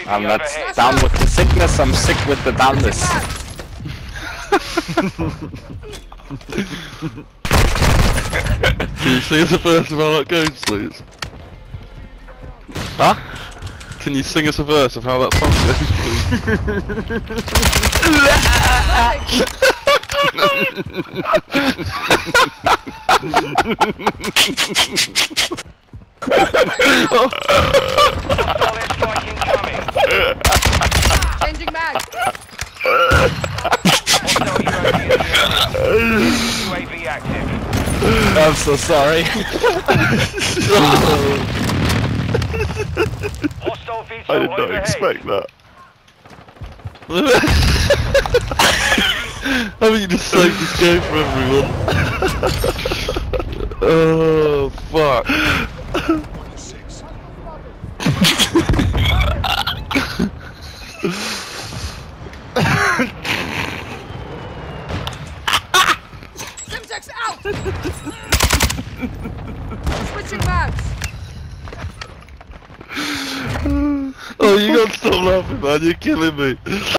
I'm not down with the sickness, I'm sick with the down-ness. Can you sing us a verse of how that goes, please? Huh? Can you sing us a verse of how that song goes, please? Changing mag. UAV active. I'm so sorry. Hostile veto I did not overhead. expect that. How about you just save this game for everyone? Oh, fuck. Simtex out. Switching mags. Oh, you gotta stop laughing, man. You're killing me.